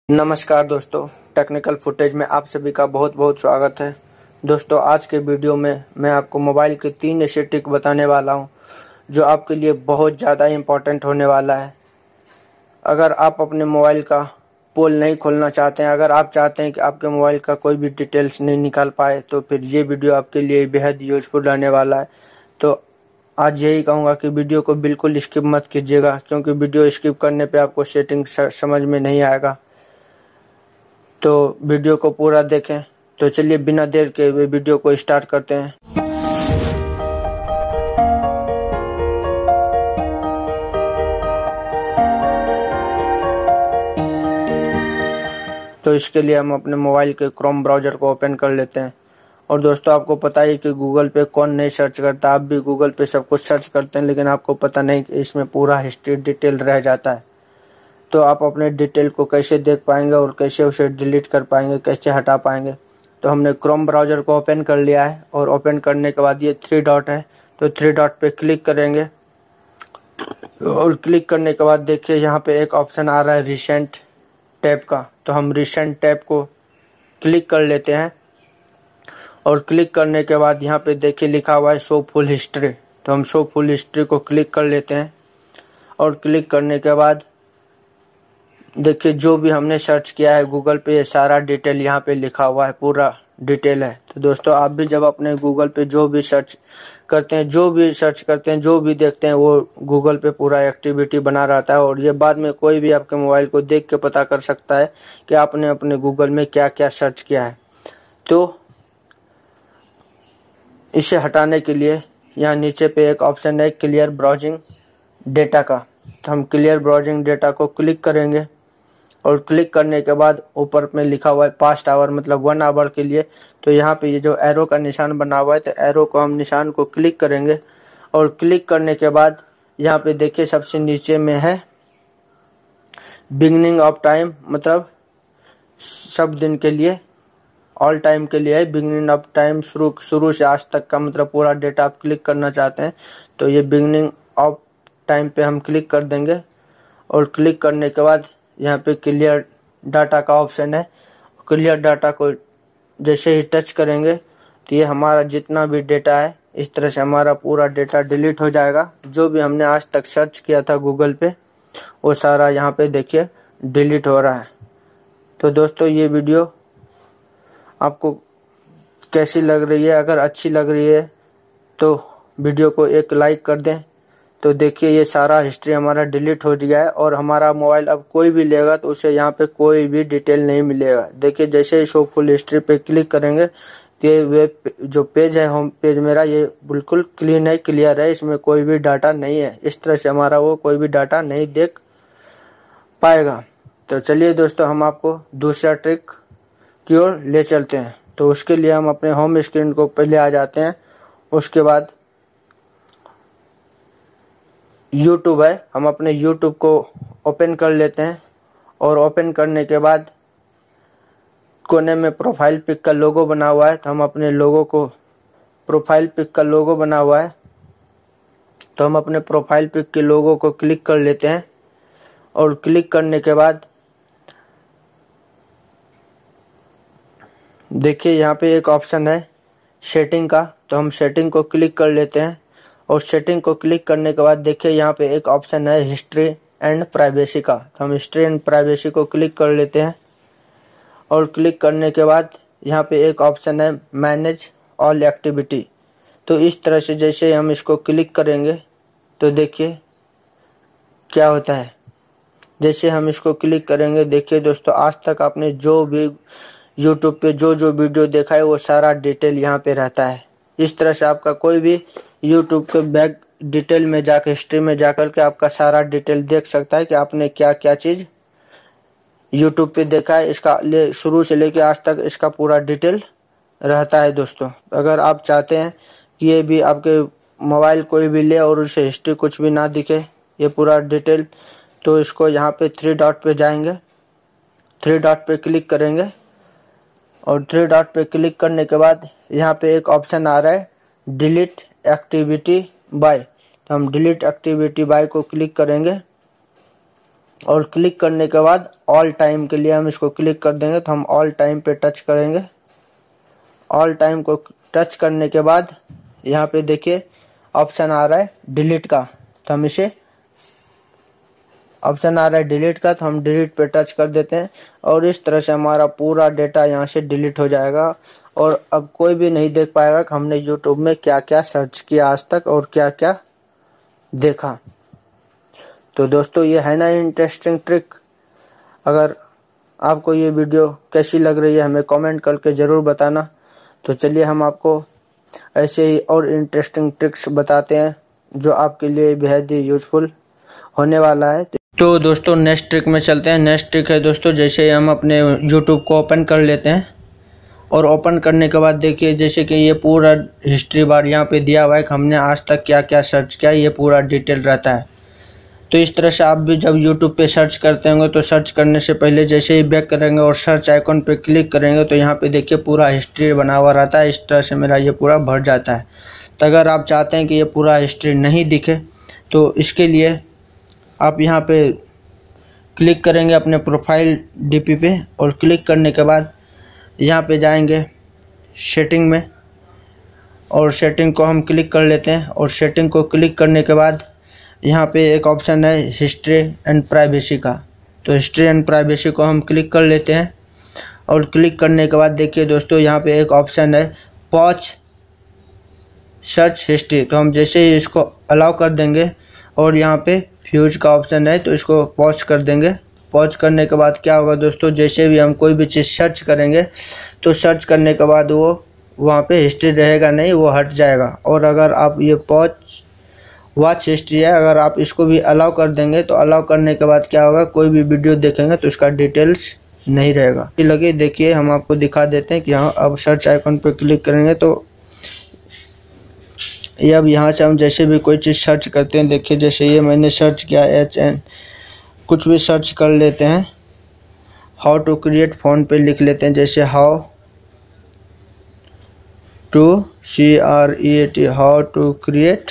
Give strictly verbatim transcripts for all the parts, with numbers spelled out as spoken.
नमस्कार दोस्तों, technical footage में आप सभी का बहुत बहुत स्वागत है। दोस्तों, आज के वीडियो में मैं आपको मोबाइल के तीन ऐसे ट्रिक बताने वाला हूं जो आपके लिए बहुत ज़्यादा इम्पोर्टेंट होने वाला है। अगर आप अपने मोबाइल का पोल नहीं खोलना चाहते हैं, अगर आप चाहते हैं कि आपके मोबाइल का कोई भी डिटेल्स नहीं निकाल पाए, तो फिर ये वीडियो आपके लिए बेहद यूजफुल रहने वाला है। तो आज यही कहूँगा कि वीडियो को बिल्कुल स्किप मत कीजिएगा, क्योंकि वीडियो स्किप करने पर आपको सेटिंग समझ में नहीं आएगा। तो वीडियो को पूरा देखें। तो चलिए बिना देर के वीडियो को स्टार्ट करते हैं। तो इसके लिए हम अपने मोबाइल के क्रोम ब्राउज़र को ओपन कर लेते हैं। और दोस्तों, आपको पता ही कि गूगल पे कौन नहीं सर्च करता। आप भी गूगल पे सब कुछ सर्च करते हैं, लेकिन आपको पता नहीं कि इसमें पूरा हिस्ट्री डिटेल रह जाता है। तो आप अपने डिटेल को कैसे देख पाएंगे और कैसे उसे डिलीट कर पाएंगे, कैसे हटा पाएंगे। तो हमने क्रोम ब्राउज़र को ओपन कर लिया है, और ओपन करने के बाद ये थ्री डॉट है, तो थ्री डॉट पे क्लिक करेंगे। और क्लिक करने के बाद देखिए यहाँ पे एक ऑप्शन आ रहा है रिसेंट टैब का। तो हम रिसेंट टैब को क्लिक कर लेते हैं। और क्लिक करने के बाद यहाँ पे देखिए लिखा हुआ है शो फुल हिस्ट्री। तो हम शो फुल हिस्ट्री को क्लिक कर लेते हैं। और क्लिक करने के बाद देखिए जो भी हमने सर्च किया है गूगल पे, ये सारा डिटेल यहाँ पे लिखा हुआ है, पूरा डिटेल है। तो दोस्तों, आप भी जब अपने गूगल पे जो भी सर्च करते हैं, जो भी सर्च करते हैं, जो भी देखते हैं, वो गूगल पे पूरा एक्टिविटी बना रहता है। और ये बाद में कोई भी आपके मोबाइल को देख के पता कर सकता है कि आपने अपने गूगल में क्या क्या सर्च किया है। तो इसे हटाने के लिए यहाँ नीचे पे एक ऑप्शन है क्लियर ब्राउजिंग डेटा का। तो हम क्लियर ब्राउजिंग डेटा को क्लिक करेंगे। और क्लिक करने के बाद ऊपर में लिखा हुआ है पास्ट आवर, मतलब वन आवर के लिए। तो यहाँ पे ये जो एरो का निशान बना हुआ है, तो एरो को हम निशान को क्लिक करेंगे। और क्लिक करने के बाद यहाँ पे देखिए सबसे नीचे में है बिगनिंग ऑफ टाइम, मतलब सब दिन के लिए, ऑल टाइम के लिए है। बिगनिंग ऑफ टाइम शुरू शुरू से आज तक का, मतलब पूरा डेटा आप क्लिक करना चाहते हैं तो ये बिगनिंग ऑफ टाइम पे हम क्लिक कर देंगे। और क्लिक करने के बाद यहाँ पे क्लियर डाटा का ऑप्शन है। क्लियर डाटा को जैसे ही टच करेंगे तो ये हमारा जितना भी डेटा है, इस तरह से हमारा पूरा डेटा डिलीट हो जाएगा। जो भी हमने आज तक सर्च किया था गूगल पे, वो सारा यहाँ पे देखिए डिलीट हो रहा है। तो दोस्तों, ये वीडियो आपको कैसी लग रही है? अगर अच्छी लग रही है तो वीडियो को एक लाइक कर दें। तो देखिए ये सारा हिस्ट्री हमारा डिलीट हो गया है, और हमारा मोबाइल अब कोई भी लेगा तो उसे यहाँ पे कोई भी डिटेल नहीं मिलेगा। देखिए जैसे ही शो फुल हिस्ट्री पे क्लिक करेंगे तो ये वेब जो पेज है, होम पेज मेरा, ये बिल्कुल क्लीन है, क्लियर है, इसमें कोई भी डाटा नहीं है। इस तरह से हमारा वो कोई भी डाटा नहीं देख पाएगा। तो चलिए दोस्तों, हम आपको दूसरा ट्रिक की ओर ले चलते हैं। तो उसके लिए हम अपने होम स्क्रीन को पहले आ जाते हैं। उसके बाद यूट्यूब है, हम अपने यूट्यूब को ओपन कर लेते हैं। और ओपन करने के बाद कोने में प्रोफाइल पिक का लोगो बना हुआ है, तो हम अपने लोगो को, प्रोफाइल पिक का लोगो बना हुआ है, तो हम अपने प्रोफाइल पिक के लोगो को क्लिक कर लेते हैं। और क्लिक करने के बाद देखिए यहाँ पे एक ऑप्शन है सेटिंग का, तो हम सेटिंग को क्लिक कर लेते हैं। और सेटिंग को क्लिक करने के बाद देखिए यहाँ पे एक ऑप्शन है हिस्ट्री एंड प्राइवेसी का, तो हम हिस्ट्री एंड प्राइवेसी को क्लिक कर लेते हैं। और क्लिक करने के बाद यहाँ पे एक ऑप्शन है मैनेज ऑल एक्टिविटी। तो इस तरह से जैसे हम इसको क्लिक करेंगे तो देखिए क्या होता है। जैसे हम इसको क्लिक करेंगे, देखिए दोस्तों, आज तक आपने जो भी यूट्यूब पे जो जो वीडियो देखा है वो सारा डिटेल यहाँ पे रहता है। इस तरह से आपका कोई भी यूट्यूब के बैक डिटेल में जाकर, हिस्ट्री में जाकर के आपका सारा डिटेल देख सकता है कि आपने क्या क्या चीज़ यूट्यूब पे देखा है। इसका ले शुरू से लेके आज तक इसका पूरा डिटेल रहता है। दोस्तों, अगर आप चाहते हैं कि ये भी आपके मोबाइल कोई भी ले और उसे हिस्ट्री कुछ भी ना दिखे, ये पूरा डिटेल, तो इसको यहाँ पे थ्री डॉट पे जाएंगे, थ्री डॉट पे क्लिक करेंगे। और थ्री डॉट पे क्लिक करने के बाद यहाँ पे एक ऑप्शन आ रहा है डिलीट एक्टिविटी बाय, तो हम डिलीट एक्टिविटी बाय को क्लिक करेंगे। और क्लिक करने के बाद ऑल टाइम के लिए हम इसको क्लिक कर देंगे। तो हम ऑल टाइम पे टच करेंगे। ऑल टाइम को टच करने के बाद यहाँ पे देखिए ऑप्शन आ रहा है डिलीट का, तो हम इसे ऑप्शन आ रहा है डिलीट का, तो हम डिलीट पे टच कर देते हैं और इस तरह से हमारा पूरा डेटा यहाँ से डिलीट हो जाएगा और अब कोई भी नहीं देख पाएगा कि हमने यूट्यूब में क्या क्या सर्च किया आज तक और क्या क्या देखा। तो दोस्तों ये है ना इंटरेस्टिंग ट्रिक। अगर आपको ये वीडियो कैसी लग रही है हमें कमेंट करके ज़रूर बताना। तो चलिए हम आपको ऐसे ही और इंटरेस्टिंग ट्रिक्स बताते हैं जो आपके लिए बेहद ही यूजफुल होने वाला है। तो दोस्तों नेक्स्ट ट्रिक में चलते हैं। नेक्स्ट ट्रिक है दोस्तों, जैसे हम अपने यूट्यूब को ओपन कर लेते हैं और ओपन करने के बाद देखिए जैसे कि ये पूरा हिस्ट्री बार यहाँ पे दिया हुआ है कि हमने आज तक क्या क्या सर्च किया, ये पूरा डिटेल रहता है। तो इस तरह से आप भी जब यूट्यूब पे सर्च करते होंगे तो सर्च करने से पहले जैसे ही बैक करेंगे और सर्च आइकॉन पे क्लिक करेंगे तो यहाँ पे देखिए पूरा हिस्ट्री बना हुआ रहता है। इस तरह से मेरा ये पूरा भर जाता है। तो अगर आप चाहते हैं कि ये पूरा हिस्ट्री नहीं दिखे तो इसके लिए आप यहाँ पे क्लिक करेंगे अपने प्रोफाइल डीपी पे और क्लिक करने के बाद यहाँ पे जाएंगे सेटिंग में और सेटिंग को हम क्लिक कर लेते हैं और सेटिंग को क्लिक करने के बाद यहाँ पे एक ऑप्शन है हिस्ट्री एंड प्राइवेसी का। तो हिस्ट्री एंड प्राइवेसी को हम क्लिक कर लेते हैं और क्लिक करने के बाद देखिए दोस्तों यहाँ पे एक ऑप्शन है पॉज सर्च हिस्ट्री। तो हम जैसे ही इसको अलाउ कर देंगे और यहाँ पे फ्यूज का ऑप्शन है तो इसको पॉज कर देंगे। पॉज करने के बाद क्या होगा दोस्तों, जैसे भी हम कोई भी चीज़ सर्च करेंगे तो सर्च करने के बाद वो वहाँ पे हिस्ट्री रहेगा नहीं, वो हट जाएगा। और अगर आप ये पॉज वॉच हिस्ट्री है, अगर आप इसको भी अलाउ कर देंगे तो अलाउ करने के बाद क्या होगा, कोई भी वीडियो देखेंगे तो उसका डिटेल्स नहीं रहेगा। लगे देखिए हम आपको दिखा देते हैं कि यहाँ अब सर्च आइकन पर क्लिक करेंगे तो ये अब यहाँ से हम जैसे भी कोई चीज़ सर्च करते हैं, देखिए जैसे ये मैंने सर्च किया एच एन कुछ भी सर्च कर लेते हैं। हाउ टू क्रिएट फ़ोन पे लिख लेते हैं, जैसे how to C R E A T how to create,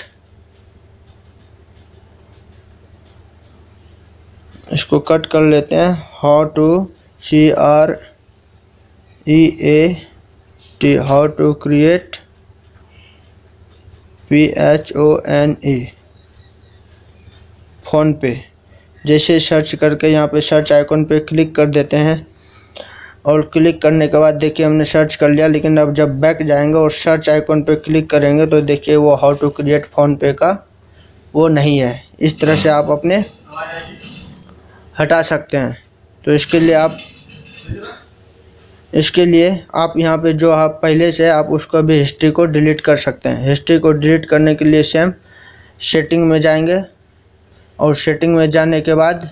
इसको कट कर लेते हैं how to C R E A T how to create P H O N E phone पे। जैसे सर्च करके यहाँ पे सर्च आइकॉन पे क्लिक कर देते हैं और क्लिक करने के बाद देखिए हमने सर्च कर लिया, लेकिन अब जब बैक जाएंगे और सर्च आइकॉन पे क्लिक करेंगे तो देखिए वो हाउ टू क्रिएट फ़ोन पे का वो नहीं है। इस तरह से आप अपने हटा सकते हैं। तो इसके लिए आप इसके लिए आप यहाँ पे जो आप पहले से आप उसको भी हिस्ट्री को डिलीट कर सकते हैं। हिस्ट्री को डिलीट करने के लिए सेम सेटिंग में जाएंगे और सेटिंग में जाने के बाद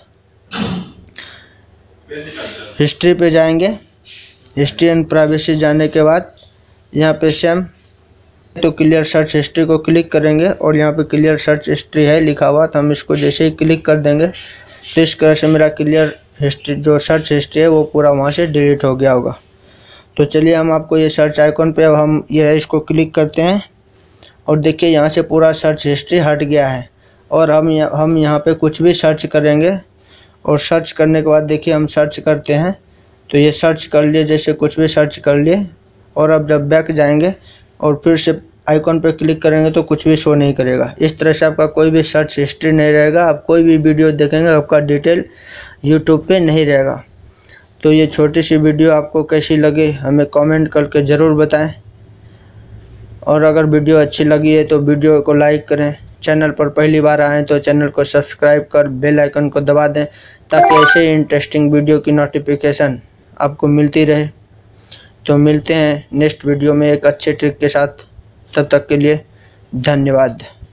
हिस्ट्री पे जाएंगे। हिस्ट्री एंड प्राइवेसी जाने के बाद यहाँ पे सेम तो क्लियर सर्च हिस्ट्री को क्लिक करेंगे और यहाँ पे क्लियर सर्च हिस्ट्री है लिखा हुआ, तो हम इसको जैसे ही क्लिक कर देंगे तो इस तरह से मेरा क्लियर हिस्ट्री जो सर्च हिस्ट्री है वो पूरा वहाँ से डिलीट हो गया होगा। तो चलिए हम आपको ये सर्च आइकॉन पे अब हम ये है इसको क्लिक करते हैं और देखिए यहाँ से पूरा सर्च हिस्ट्री हट गया है। और हम यहाँ हम यहाँ पे कुछ भी सर्च करेंगे और सर्च करने के बाद देखिए हम सर्च करते हैं तो ये सर्च कर लिए, जैसे कुछ भी सर्च कर लिए और अब जब बैक जाएंगे और फिर से आइकॉन पे क्लिक करेंगे तो कुछ भी शो नहीं करेगा। इस तरह से आपका कोई भी सर्च हिस्ट्री नहीं रहेगा। आप कोई भी वीडियो देखेंगे आपका डिटेल यूट्यूब पे नहीं रहेगा। तो ये छोटी सी वीडियो आपको कैसी लगी हमें कमेंट करके ज़रूर बताएं और अगर वीडियो अच्छी लगी है तो वीडियो को लाइक करें। चैनल पर पहली बार आएँ तो चैनल को सब्सक्राइब कर बेल आइकन को दबा दें ताकि ऐसे इंटरेस्टिंग वीडियो की नोटिफिकेशन आपको मिलती रहे। तो मिलते हैं नेक्स्ट वीडियो में एक अच्छे ट्रिक के साथ। तब तक के लिए धन्यवाद।